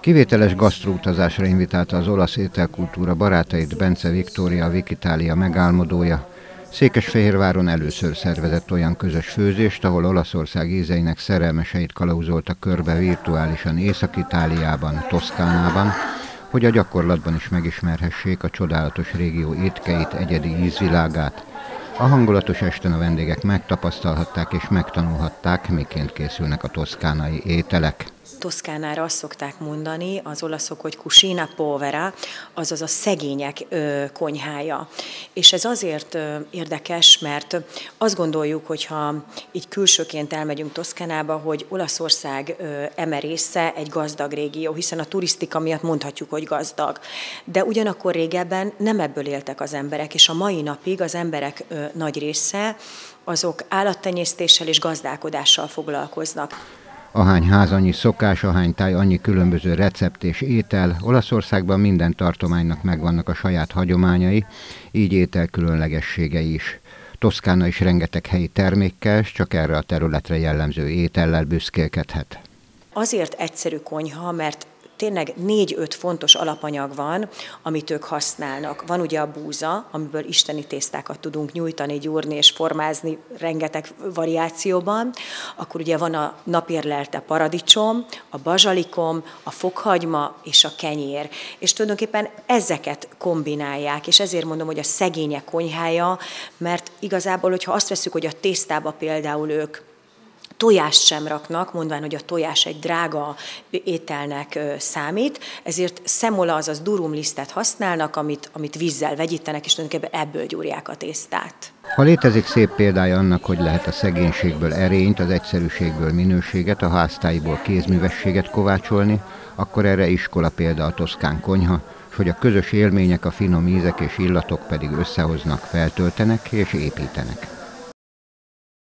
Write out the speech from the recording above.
Kivételes gasztroutazásra invitálta az olasz ételkultúra barátait Bence Viktória, a Vikitalia megálmodója. Székesfehérváron először szervezett olyan közös főzést, ahol Olaszország ízeinek szerelmeseit kalauzolta körbe virtuálisan Észak-Itáliában, Toszkánában, hogy a gyakorlatban is megismerhessék a csodálatos régió étkeit, egyedi ízvilágát. A hangulatos esten a vendégek megtapasztalhatták és megtanulhatták, miként készülnek a toszkánai ételek. Toszkánára azt szokták mondani az olaszok, hogy cucina povera, azaz a szegények konyhája. És ez azért érdekes, mert azt gondoljuk, hogyha így külsőként elmegyünk Toszkánába, hogy Olaszország eme része egy gazdag régió, hiszen a turisztika miatt mondhatjuk, hogy gazdag. De ugyanakkor régebben nem ebből éltek az emberek, és a mai napig az emberek nagy része azok állattenyésztéssel és gazdálkodással foglalkoznak. Ahány ház, annyi szokás, ahány táj, annyi különböző recept és étel. Olaszországban minden tartománynak megvannak a saját hagyományai, így ételkülönlegességei is. Toszkána is rengeteg helyi termékkel, csak erre a területre jellemző étellel büszkélkedhet. Azért egyszerű konyha, mert tényleg 4-5 fontos alapanyag van, amit ők használnak. Van ugye a búza, amiből isteni tésztákat tudunk nyújtani, gyúrni és formázni rengeteg variációban. Akkor ugye van a napérlelte paradicsom, a bazsalikom, a fokhagyma és a kenyér. És tulajdonképpen ezeket kombinálják, és ezért mondom, hogy a szegények konyhája, mert igazából, hogyha azt veszük, hogy a tésztába például ők tojást sem raknak, mondván, hogy a tojás egy drága ételnek számít, ezért szemola, azaz durumlisztet használnak, amit vízzel vegyítenek, és tulajdonképpen ebből gyúrják a tésztát. Ha létezik szép példája annak, hogy lehet a szegénységből erényt, az egyszerűségből minőséget, a háztáiból kézművességet kovácsolni, akkor erre iskola példa a toszkán konyha, és hogy a közös élmények, a finom ízek és illatok pedig összehoznak, feltöltenek és építenek.